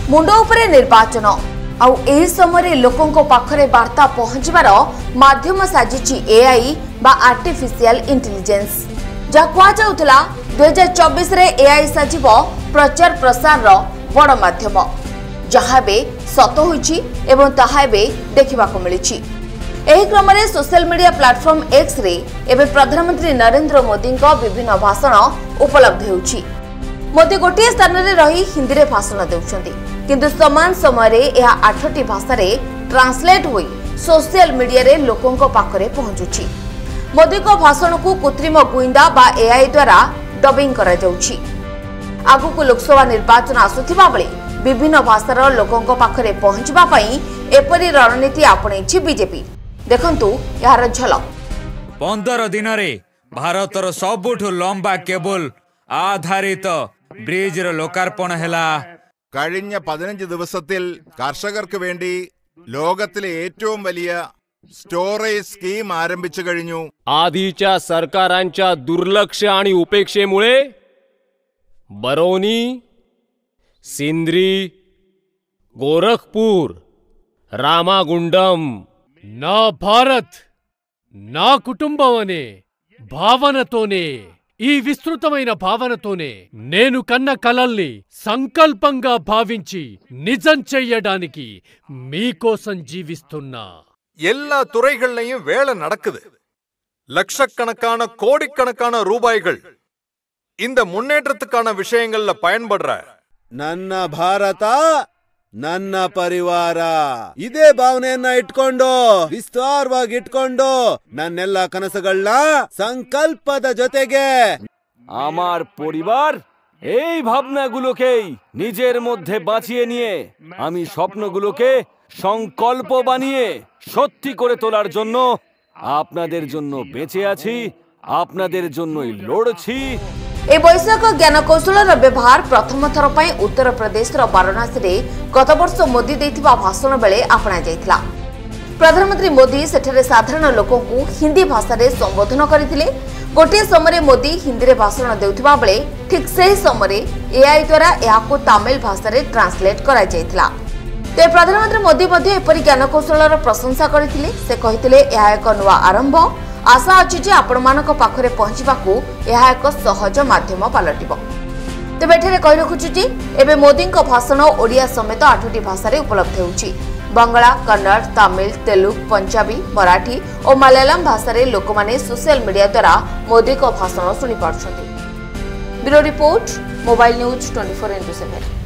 मुंड उपरे निर्वाचन आउ एही समय लोकों पाखरे वार्ता पहुंचबार माध्यम साजिची एआई बा आर्टिफिशियल इंटेलिजेंस जहा कहुला 2024 रे एआई साजिब प्रचार प्रसार रो बड़ माध्यम जहा बे सत होईची एवं ताहा बे देखिबा को मिलिची। एही क्रम में social media platform X ray एबे प्रधानमंत्री नरेंद्र मोदी को विभिन्न भाषण उपलब्ध होउची। मोदी गोटे स्थान रे रही हिंदी रे भाषण देउछंती किंतु समान समय रे यह 8टी भाषा रे ट्रांसलेट होई सोशल मीडिया रे लोकों को पाखरे पहुंचुची। मोदी को भाषण को कृत्रिम गुइंदा बा एआई द्वारा डबिंग करा जाउची। आगु को लोकसभा निर्वाचन आसुथिबा बेले विभिन्न भाषार लोकों को पाखरे पहुंचबा पई एपरि रणनीति आपणैछि बीजेपी। देखंतु यार झलक। 15 दिन रे भारतर सबुठु लंबा केबल आधारित ब्रिज लोकार्पण हेला। കഴിഞ്ഞ 15 ദിവസത്തിൽ കർഷകർക്ക് വേണ്ടി ലോകത്തിലെ ഏറ്റവും വലിയ സ്റ്റോറേജ് സ്കീം ആരംഭിച്ചു കഴിഞ്ഞു। आधीच्या सरकारांच्या दुर्लक्ष आणि उपेक्षेमुळे बरौनी, सिंद्री, गोरखपूर, रामागुंडम ना भारत ना कुटुंबवने భావనతోనే ఈ విస్తృతమైన భావనతోనే నేను కన్న కలల్ని సంకల్పంగా భావించి నిజం చెయ్యడానికి మీకోసం జీవిస్తున్నా। எல்லா துறைகள்லயும் வேலை நடக்குது। லட்சக்கணக்கான கோடிக்கணக்கான ரூபாய்கள் இந்த முன்னேற்றத்துக்கான விஷயங்கள்ல பயன்படுற ನನ್ನ ಭಾರತ ನನ್ನ ಪರಿವಾರ ಇದೇ ಭಾವನೆಯನ್ನ ಇಟ್ಕೊಂಡು ವಿಸ್ತಾರವಾಗಿ ಇಟ್ಕೊಂಡು ನನ್ನೆಲ್ಲ ಕನಸುಗಳನ್ನ ಸಂಕಲ್ಪದ ಜೊತೆಗೆ আমার পরিবার এই ভাবনাগুলোকেই নিজের মধ্যে বাঁচিয়ে নিয়ে আমি স্বপ্নগুলোকে সংকল্প বানিয়ে সত্যি করে তোলার জন্য আপনাদের জন্য বেঁচে আছি, আপনাদের জন্যই লড়ছি। ए वैषयिक ज्ञान कौशल व्यवहार प्रथम थर पर उत्तर प्रदेश वाराणसी रे गत वर्ष मोदी देथिबा भाषण बेले अपना जाइथिला। प्रधानमंत्री मोदी सेठरे साधारण लोकों को हिंदी भाषा रे संबोधन करथिले। गोटे समय मोदी हिंदी रे भाषण देउथिबा बेले ठीक से समय एआई द्वारा याको तमिल भाषा रे ट्रांसलेट करा जाइथिला। ते प्रधानमंत्री मोदी मध्ये एपरि ज्ञान कौशलर प्रशंसा करथिले। से कहिथिले एहा एक नुवा आरंभ। आशा अच्छी जे आपण मानक पाखरे पहुंचबाकू यह एक सहज माध्यम पलटिबो। तेबे एठरे कहि रखुछु जे एबे मोदी को भाषण ओडिया समेत 8टी भाषा रे उपलब्ध होउची। बंगला, कन्नड़, तमिल, तेलुगु, पंजाबी, मराठी और मलयालम भाषा रे लोकमाने सोशल मीडिया द्वारा मोदी को भाषण सुनि पारछथि। Bureau report, mobile news 24x7।